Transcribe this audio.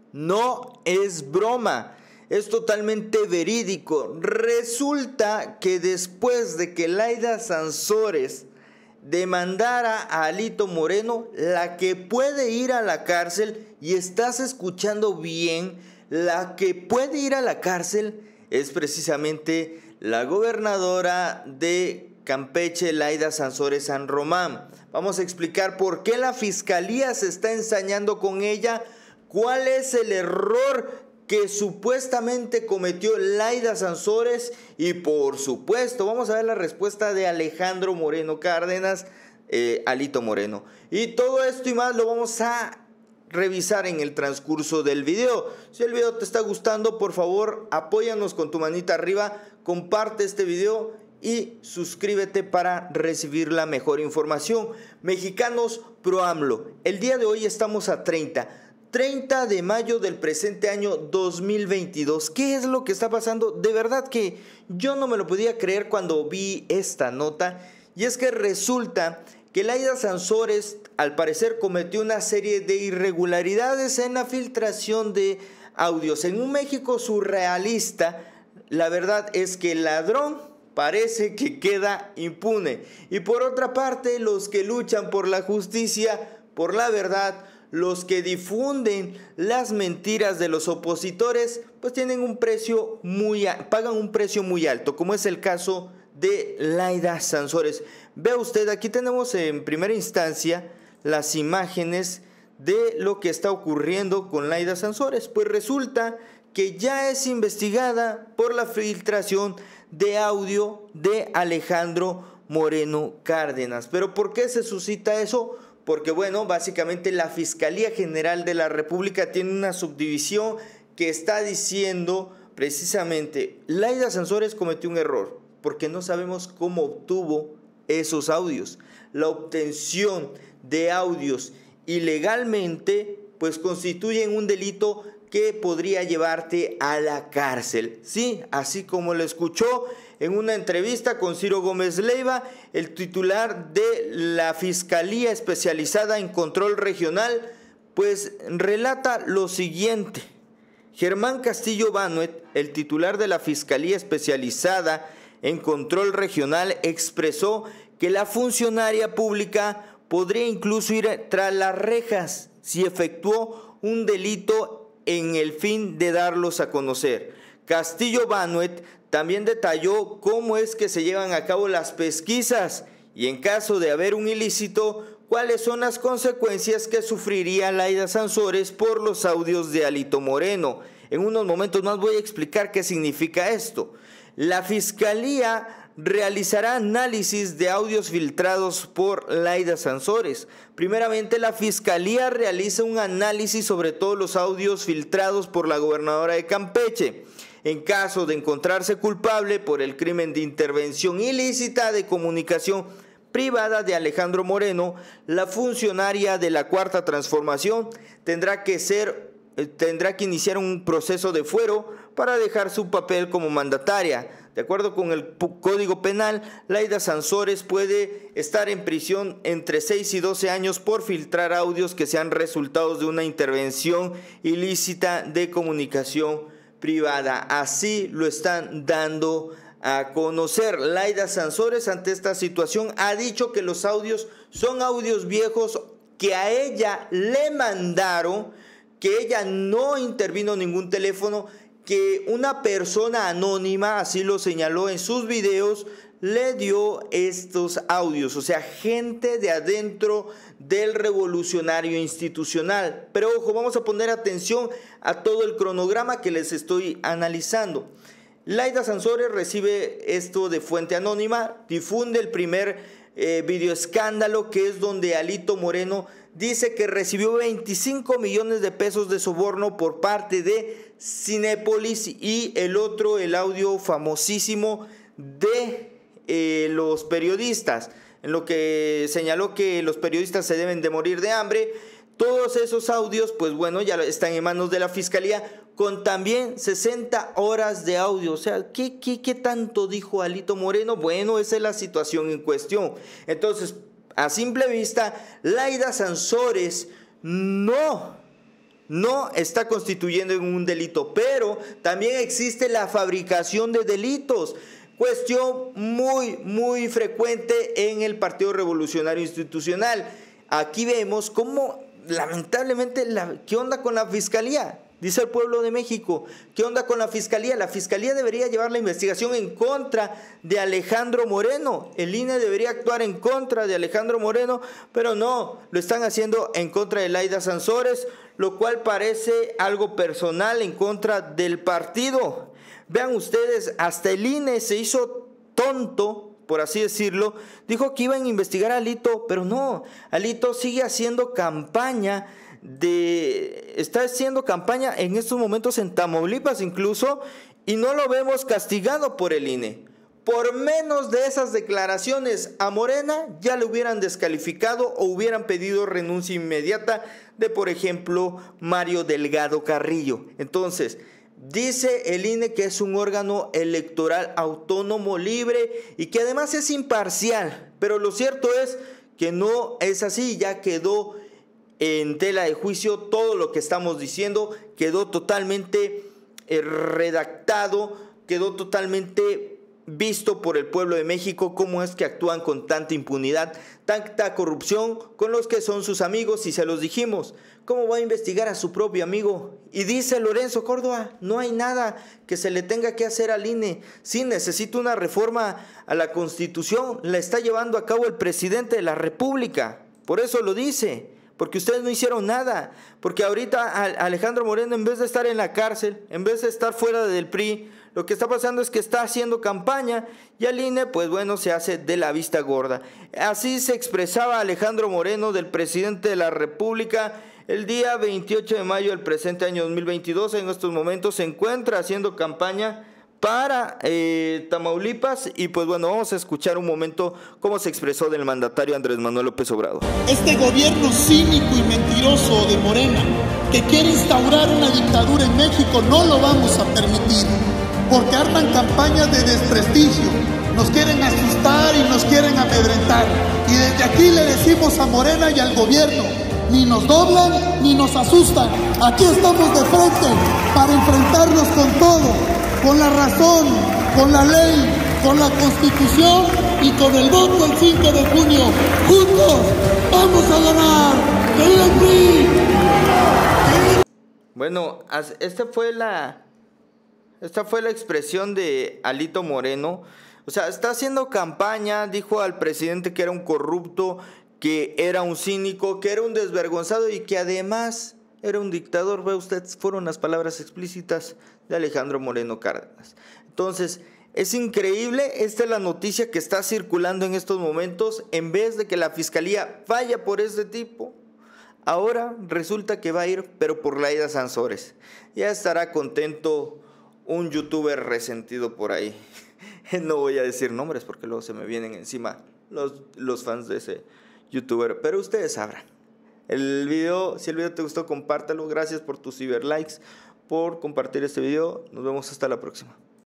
No es broma, es totalmente verídico. Resulta que después de que Laida Sansores demandara a Alito Moreno, la que puede ir a la cárcel, y estás escuchando bien, la que puede ir a la cárcel es precisamente la gobernadora de Campeche, Laida Sansores San Román. Vamos a explicar por qué la fiscalía se está ensañando con ella, cuál es el error que supuestamente cometió Laida Sansores y por supuesto vamos a ver la respuesta de Alejandro Moreno Cárdenas, Alito Moreno. Y todo esto y más lo vamos a revisar en el transcurso del video. Si el video te está gustando, por favor apóyanos con tu manita arriba, comparte este video y suscríbete para recibir la mejor información. Mexicanos pro AMLO, el día de hoy estamos a 30 de mayo del presente año 2022. ¿Qué es lo que está pasando? De verdad que yo no me lo podía creer cuando vi esta nota, y es que resulta que Laida Sansores al parecer cometió una serie de irregularidades en la filtración de audios. En un México surrealista, la verdad es que el ladrón parece que queda impune. Y por otra parte, los que luchan por la justicia, por la verdad, los que difunden las mentiras de los opositores, pues tienen un precio pagan un precio muy alto, como es el caso de Laida Sansores. Vea usted, aquí tenemos en primera instancia las imágenes de lo que está ocurriendo con Laida Sansores. Pues resulta que ya es investigada por la filtración de audio de Alejandro Moreno Cárdenas. ¿Pero por qué se suscita eso? Porque bueno, básicamente la Fiscalía General de la República tiene una subdivisión que está diciendo precisamente Laida Sansores cometió un error, porque no sabemos cómo obtuvo esos audios. La obtención de audios ilegalmente pues constituyen un delito que podría llevarte a la cárcel. Sí, así como lo escuchó en una entrevista con Ciro Gómez Leiva, el titular de la Fiscalía Especializada en Control Regional, pues relata lo siguiente. Germán Castillo Banuet, el titular de la Fiscalía Especializada en Control Regional, expresó que la funcionaria pública podría incluso ir tras las rejas si efectuó un delito en el fin de darlos a conocer. Castillo Banuet también detalló cómo es que se llevan a cabo las pesquisas y en caso de haber un ilícito, cuáles son las consecuencias que sufriría Laida Sansores por los audios de Alito Moreno. En unos momentos más voy a explicar qué significa esto. La Fiscalía realizará análisis de audios filtrados por Laida Sansores. Primeramente, la Fiscalía realiza un análisis sobre todos los audios filtrados por la gobernadora de Campeche. En caso de encontrarse culpable por el crimen de intervención ilícita de comunicación privada de Alejandro Moreno, la funcionaria de la Cuarta Transformación tendrá que iniciar un proceso de fuero para dejar su papel como mandataria. De acuerdo con el Código Penal, Laida Sansores puede estar en prisión entre 6 y 12 años por filtrar audios que sean resultados de una intervención ilícita de comunicación privada. Así lo están dando a conocer. Laida Sansores ante esta situación ha dicho que los audios son audios viejos que a ella le mandaron, que ella no intervino en ningún teléfono, que una persona anónima, así lo señaló en sus videos, le dio estos audios, o sea, gente de adentro del revolucionario institucional. Pero ojo, vamos a poner atención a todo el cronograma que les estoy analizando. Laida Sansores recibe esto de fuente anónima, difunde el primer video escándalo, que es donde Alito Moreno dice que recibió 25 millones de pesos de soborno por parte de Cinépolis, y el otro, el audio famosísimo de los periodistas, en lo que señaló que los periodistas se deben de morir de hambre. Todos esos audios, pues bueno, ya están en manos de la Fiscalía, con también 60 horas de audio. O sea, ¿qué tanto dijo Alito Moreno? Bueno, esa es la situación en cuestión. Entonces, a simple vista, Laida Sansores no no está constituyendo en un delito, pero también existe la fabricación de delitos. Cuestión muy frecuente en el Partido Revolucionario Institucional. Aquí vemos cómo lamentablemente, ¿qué onda con la Fiscalía? Dice el pueblo de México, ¿qué onda con la Fiscalía? La Fiscalía debería llevar la investigación en contra de Alejandro Moreno. El INE debería actuar en contra de Alejandro Moreno, pero no, lo están haciendo en contra de Laida Sansores, lo cual parece algo personal en contra del partido. Vean ustedes, hasta el INE se hizo tonto, por así decirlo, dijo que iban a investigar a Alito, pero no, Alito sigue haciendo campaña está haciendo campaña en estos momentos en Tamaulipas incluso, y no lo vemos castigado por el INE. Por menos de esas declaraciones a Morena ya le hubieran descalificado o hubieran pedido renuncia inmediata de, por ejemplo, Mario Delgado Carrillo. Entonces, dice el INE que es un órgano electoral autónomo, libre y que además es imparcial, pero lo cierto es que no es así, ya quedó en tela de juicio todo lo que estamos diciendo, quedó totalmente redactado, quedó totalmente visto por el pueblo de México cómo es que actúan con tanta impunidad, tanta corrupción con los que son sus amigos, y se los dijimos. ¿Cómo va a investigar a su propio amigo? Y dice Lorenzo Córdoba, no hay nada que se le tenga que hacer al INE. Sí, necesita una reforma a la Constitución, la está llevando a cabo el presidente de la República, por eso lo dice. Porque ustedes no hicieron nada, porque ahorita Alejandro Moreno, en vez de estar en la cárcel, en vez de estar fuera del PRI, lo que está pasando es que está haciendo campaña y al INE, pues bueno, se hace de la vista gorda. Así se expresaba Alejandro Moreno, del presidente de la República, el día 28 de mayo del presente año 2022. En estos momentos se encuentra haciendo campaña para Tamaulipas, y pues bueno, vamos a escuchar un momento cómo se expresó del mandatario Andrés Manuel López Obrador. Este gobierno cínico y mentiroso de Morena, que quiere instaurar una dictadura en México, no lo vamos a permitir, porque arman campañas de desprestigio, nos quieren asustar y nos quieren amedrentar, y desde aquí le decimos a Morena y al gobierno: ni nos doblan ni nos asustan, aquí estamos de frente para enfrentarnos con todo, con la razón, con la ley, con la Constitución y con el voto el 5 de junio. ¡Juntos vamos a ganar! ¡Que viva el PRI! Bueno, esta fue la expresión de Alito Moreno. O sea, está haciendo campaña, dijo al presidente que era un corrupto, que era un cínico, que era un desvergonzado y que además era un dictador. Ve usted, fueron las palabras explícitas de Alejandro Moreno Cárdenas. Entonces, es increíble, esta es la noticia que está circulando en estos momentos. En vez de que la Fiscalía vaya por este tipo, ahora resulta que va a ir, pero por Laida Sansores. Ya estará contento un youtuber resentido por ahí. No voy a decir nombres porque luego se me vienen encima los fans de ese youtuber, pero ustedes sabrán. Si el video te gustó, compártelo. Gracias por tus ciberlikes, por compartir este video. Nos vemos hasta la próxima.